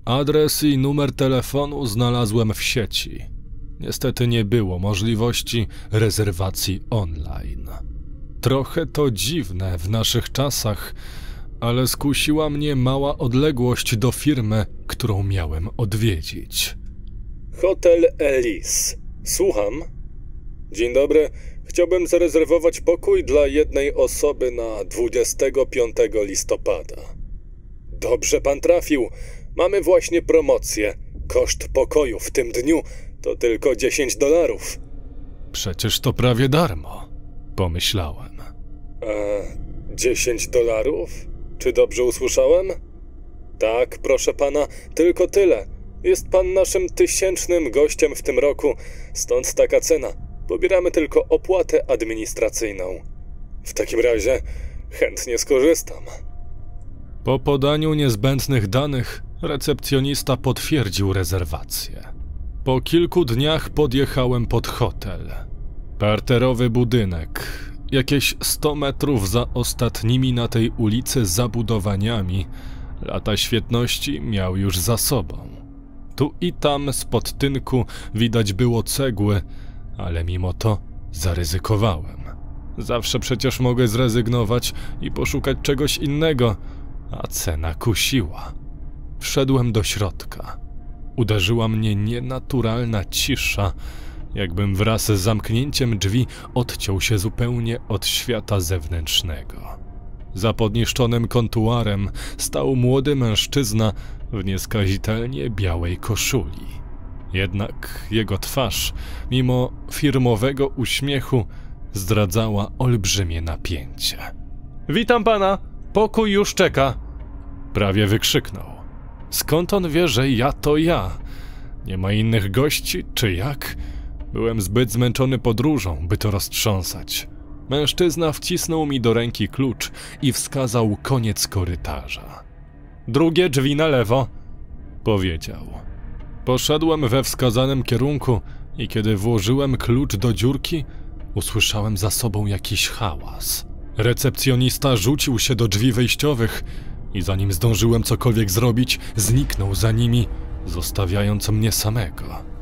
Adres i numer telefonu znalazłem w sieci. Niestety nie było możliwości rezerwacji online. Trochę to dziwne w naszych czasach, ale skusiła mnie mała odległość do firmy, którą miałem odwiedzić. Hotel Elise. Słucham. Dzień dobry. Chciałbym zarezerwować pokój dla jednej osoby na 25 listopada. Dobrze pan trafił. Mamy właśnie promocję. Koszt pokoju w tym dniu to tylko $10. Przecież to prawie darmo, pomyślałem. $10? Czy dobrze usłyszałem? Tak, proszę pana, tylko tyle. Jest pan naszym 1000. gościem w tym roku, stąd taka cena. Pobieramy tylko opłatę administracyjną. W takim razie chętnie skorzystam. Po podaniu niezbędnych danych recepcjonista potwierdził rezerwację. Po kilku dniach podjechałem pod hotel. Parterowy budynek, jakieś 100 metrów za ostatnimi na tej ulicy zabudowaniami, lata świetności miał już za sobą. Tu i tam spod tynku widać było cegły, ale mimo to zaryzykowałem. Zawsze przecież mogę zrezygnować i poszukać czegoś innego, a cena kusiła. Wszedłem do środka. Uderzyła mnie nienaturalna cisza, jakbym wraz z zamknięciem drzwi odciął się zupełnie od świata zewnętrznego. Za podniszczonym kontuarem stał młody mężczyzna w nieskazitelnie białej koszuli. Jednak jego twarz, mimo firmowego uśmiechu, zdradzała olbrzymie napięcie. „Witam pana! Pokój już czeka!” prawie wykrzyknął. Skąd on wie, że ja to ja? Nie ma innych gości, czy jak? Byłem zbyt zmęczony podróżą, by to roztrząsać. Mężczyzna wcisnął mi do ręki klucz i wskazał koniec korytarza. „Drugie drzwi na lewo”, powiedział. Poszedłem we wskazanym kierunku i kiedy włożyłem klucz do dziurki, usłyszałem za sobą jakiś hałas. Recepcjonista rzucił się do drzwi wejściowych i zanim zdążyłem cokolwiek zrobić, zniknął za nimi, zostawiając mnie samego.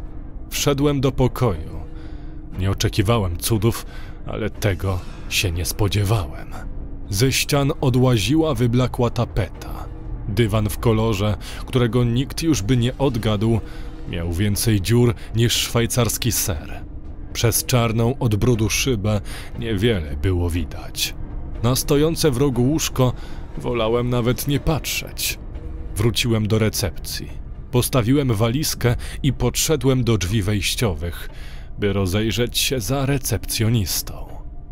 Wszedłem do pokoju. Nie oczekiwałem cudów, ale tego się nie spodziewałem. Ze ścian odłaziła wyblakła tapeta. Dywan w kolorze, którego nikt już by nie odgadł, miał więcej dziur niż szwajcarski ser. Przez czarną od brudu szybę niewiele było widać. Na stojące w rogu łóżko wolałem nawet nie patrzeć. Wróciłem do recepcji. Postawiłem walizkę i podszedłem do drzwi wejściowych, by rozejrzeć się za recepcjonistą.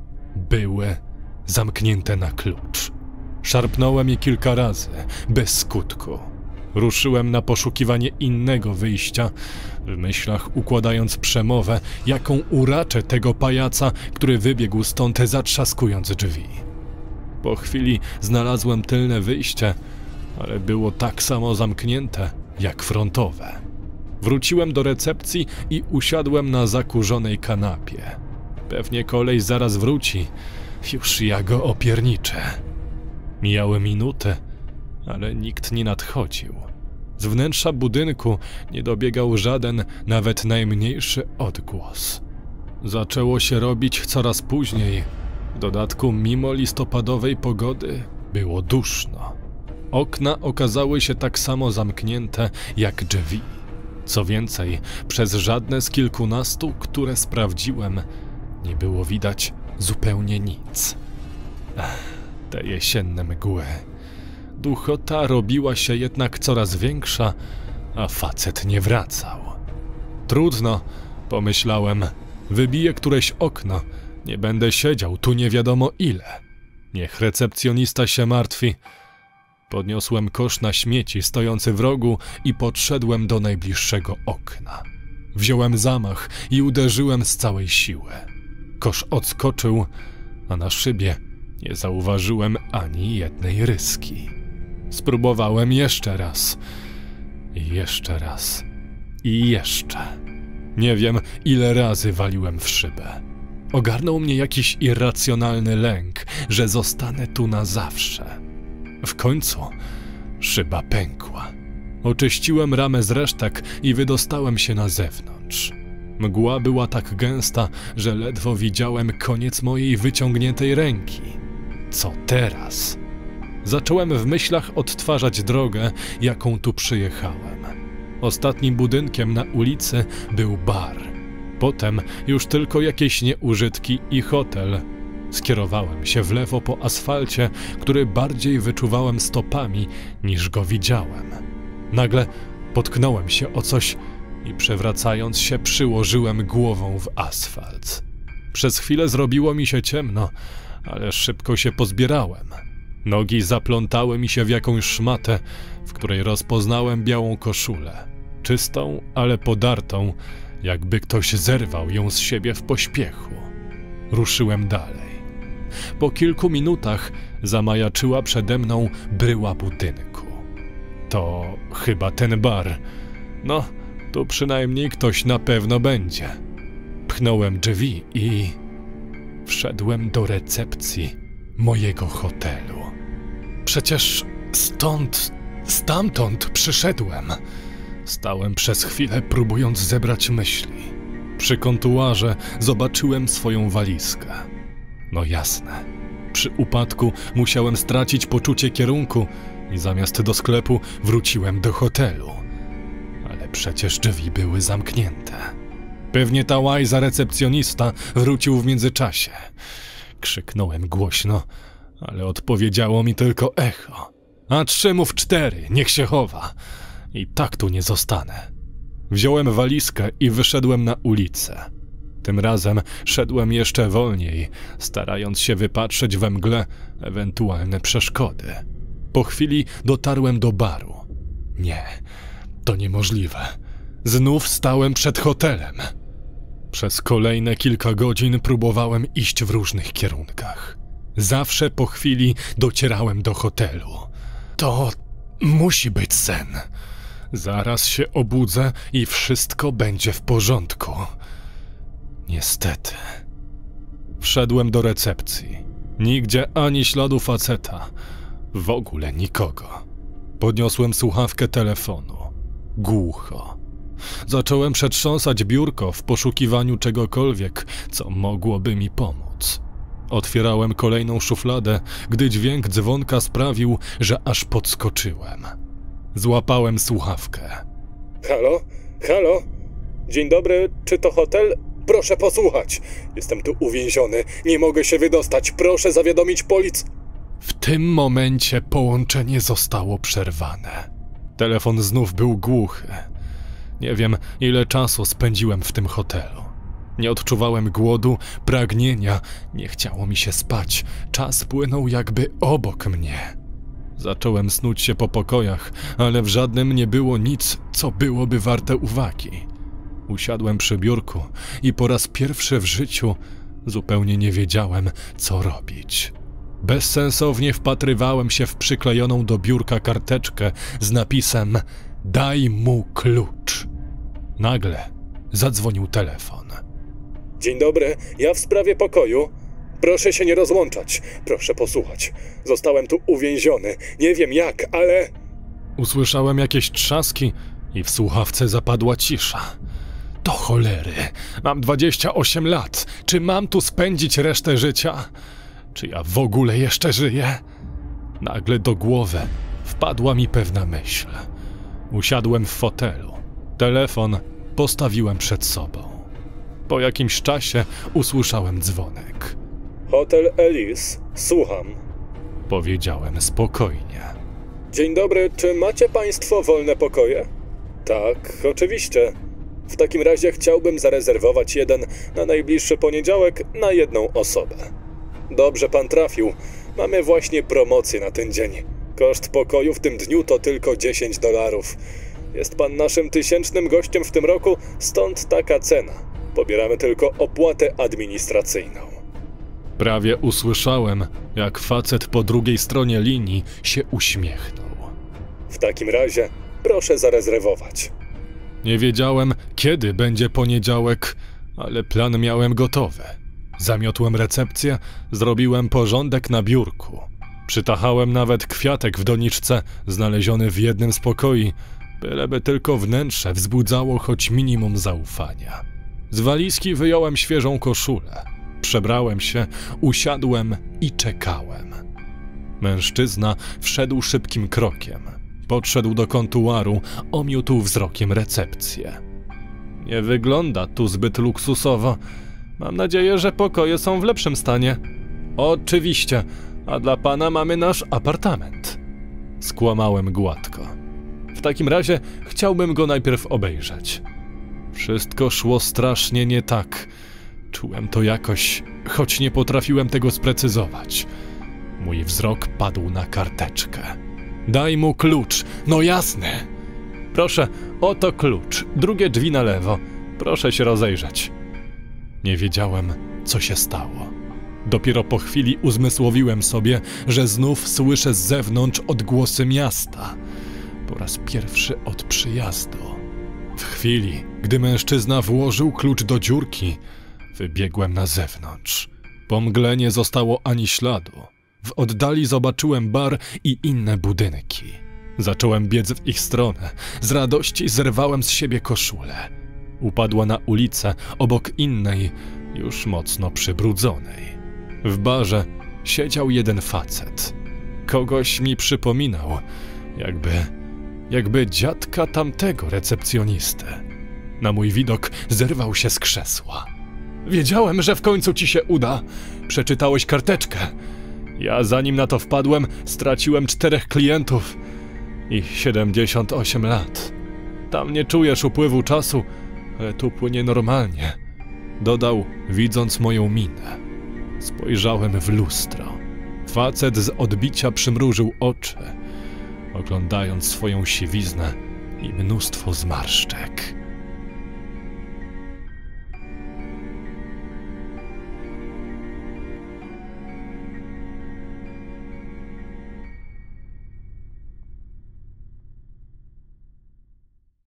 Były zamknięte na klucz. Szarpnąłem je kilka razy, bez skutku. Ruszyłem na poszukiwanie innego wyjścia, w myślach układając przemowę, jaką uraczę tego pajaca, który wybiegł stąd zatrzaskując drzwi. Po chwili znalazłem tylne wyjście, ale było tak samo zamknięte jak frontowe. Wróciłem do recepcji i usiadłem na zakurzonej kanapie. Pewnie kolej zaraz wróci, już ja go opierniczę. Mijały minuty, ale nikt nie nadchodził. Z wnętrza budynku nie dobiegał żaden, nawet najmniejszy odgłos. Zaczęło się robić coraz później. W dodatku, mimo listopadowej pogody, było duszno. Okna okazały się tak samo zamknięte jak drzwi. Co więcej, przez żadne z kilkunastu, które sprawdziłem, nie było widać zupełnie nic. Te jesienne mgły. Duchota robiła się jednak coraz większa, a facet nie wracał. Trudno, pomyślałem, wybiję któreś okno, nie będę siedział tu nie wiadomo ile. Niech recepcjonista się martwi. Podniosłem kosz na śmieci stojący w rogu i podszedłem do najbliższego okna. Wziąłem zamach i uderzyłem z całej siły. Kosz odskoczył, a na szybie nie zauważyłem ani jednej ryski. Spróbowałem jeszcze raz. I jeszcze raz. I jeszcze. Nie wiem, ile razy waliłem w szybę. Ogarnął mnie jakiś irracjonalny lęk, że zostanę tu na zawsze. W końcu szyba pękła. Oczyściłem ramę z resztek i wydostałem się na zewnątrz. Mgła była tak gęsta, że ledwo widziałem koniec mojej wyciągniętej ręki. Co teraz? Zacząłem w myślach odtwarzać drogę, jaką tu przyjechałem. Ostatnim budynkiem na ulicy był bar. Potem już tylko jakieś nieużytki i hotel. Skierowałem się w lewo po asfalcie, który bardziej wyczuwałem stopami, niż go widziałem. Nagle potknąłem się o coś i przewracając się przyłożyłem głową w asfalt. Przez chwilę zrobiło mi się ciemno, ale szybko się pozbierałem. Nogi zaplątały mi się w jakąś szmatę, w której rozpoznałem białą koszulę. Czystą, ale podartą, jakby ktoś zerwał ją z siebie w pośpiechu. Ruszyłem dalej. Po kilku minutach zamajaczyła przede mną bryła budynku. To chyba ten bar. No, tu przynajmniej ktoś na pewno będzie. Pchnąłem drzwi i wszedłem do recepcji mojego hotelu. Przecież stamtąd przyszedłem. Stałem przez chwilę, próbując zebrać myśli. Przy kontuarze zobaczyłem swoją walizkę. No jasne. Przy upadku musiałem stracić poczucie kierunku i zamiast do sklepu wróciłem do hotelu. Ale przecież drzwi były zamknięte. Pewnie ta łajza recepcjonista wrócił w międzyczasie. Krzyknąłem głośno, ale odpowiedziało mi tylko echo. A 3 mów 4, niech się chowa. I tak tu nie zostanę. Wziąłem walizkę i wyszedłem na ulicę. Tym razem szedłem jeszcze wolniej, starając się wypatrzeć we mgle ewentualne przeszkody. Po chwili dotarłem do baru. Nie, to niemożliwe. Znów stałem przed hotelem. Przez kolejne kilka godzin próbowałem iść w różnych kierunkach. Zawsze po chwili docierałem do hotelu. To musi być sen. Zaraz się obudzę i wszystko będzie w porządku. Niestety. Wszedłem do recepcji. Nigdzie ani śladu faceta. W ogóle nikogo. Podniosłem słuchawkę telefonu. Głucho. Zacząłem przetrząsać biurko w poszukiwaniu czegokolwiek, co mogłoby mi pomóc. Otwierałem kolejną szufladę, gdy dźwięk dzwonka sprawił, że aż podskoczyłem. Złapałem słuchawkę. Halo? Halo? Dzień dobry, czy to hotel? Proszę posłuchać. Jestem tu uwięziony. Nie mogę się wydostać. Proszę zawiadomić policję. W tym momencie połączenie zostało przerwane. Telefon znów był głuchy. Nie wiem, ile czasu spędziłem w tym hotelu. Nie odczuwałem głodu, pragnienia, nie chciało mi się spać. Czas płynął jakby obok mnie. Zacząłem snuć się po pokojach, ale w żadnym nie było nic, co byłoby warte uwagi. Usiadłem przy biurku i po raz pierwszy w życiu zupełnie nie wiedziałem, co robić. Bezsensownie wpatrywałem się w przyklejoną do biurka karteczkę z napisem „Daj mu klucz”. Nagle zadzwonił telefon. Dzień dobry, ja w sprawie pokoju. Proszę się nie rozłączać. Proszę posłuchać. Zostałem tu uwięziony. Nie wiem jak, ale... Usłyszałem jakieś trzaski i w słuchawce zapadła cisza. Do cholery, mam 28 lat. Czy mam tu spędzić resztę życia? Czy ja w ogóle jeszcze żyję? Nagle do głowy wpadła mi pewna myśl. Usiadłem w fotelu. Telefon postawiłem przed sobą. Po jakimś czasie usłyszałem dzwonek. Hotel Ellis, słucham. Powiedziałem spokojnie. Dzień dobry, czy macie państwo wolne pokoje? Tak, oczywiście. W takim razie chciałbym zarezerwować jeden na najbliższy poniedziałek na 1 osobę. Dobrze pan trafił. Mamy właśnie promocję na ten dzień. Koszt pokoju w tym dniu to tylko $10. Jest pan naszym 1000. gościem w tym roku, stąd taka cena. Pobieramy tylko opłatę administracyjną. Prawie usłyszałem, jak facet po drugiej stronie linii się uśmiechnął. W takim razie proszę zarezerwować. Nie wiedziałem, kiedy będzie poniedziałek, ale plan miałem gotowy. Zamiotłem recepcję, zrobiłem porządek na biurku. Przytachałem nawet kwiatek w doniczce, znaleziony w jednym z pokoi Byleby tylko wnętrze wzbudzało choć minimum zaufania. Z walizki wyjąłem świeżą koszulę. Przebrałem się, usiadłem i czekałem. Mężczyzna wszedł szybkim krokiem. Podszedł do kontuaru, omiótł wzrokiem recepcję. Nie wygląda tu zbyt luksusowo. Mam nadzieję, że pokoje są w lepszym stanie. Oczywiście, a dla pana mamy nasz apartament. Skłamałem gładko. W takim razie chciałbym go najpierw obejrzeć. Wszystko szło strasznie nie tak. Czułem to jakoś, choć nie potrafiłem tego sprecyzować. Mój wzrok padł na karteczkę. Daj mu klucz, no jasne. Proszę, oto klucz, drugie drzwi na lewo. Proszę się rozejrzeć. Nie wiedziałem, co się stało. Dopiero po chwili uzmysłowiłem sobie, że znów słyszę z zewnątrz odgłosy miasta. Po raz pierwszy od przyjazdu. W chwili, gdy mężczyzna włożył klucz do dziurki, wybiegłem na zewnątrz. Po mgle nie zostało ani śladu. W oddali zobaczyłem bar i inne budynki. Zacząłem biec w ich stronę. Z radości zerwałem z siebie koszulę. Upadła na ulicę obok innej, już mocno przybrudzonej. W barze siedział jeden facet. Kogoś mi przypominał, jakby dziadka tamtego recepcjonisty. Na mój widok zerwał się z krzesła. Wiedziałem, że w końcu ci się uda. Przeczytałeś karteczkę. Ja zanim na to wpadłem, straciłem 4 klientów i 78 lat. Tam nie czujesz upływu czasu, ale tu płynie normalnie. Dodał, widząc moją minę. Spojrzałem w lustro. Facet z odbicia przymrużył oczy, oglądając swoją siwiznę i mnóstwo zmarszczek.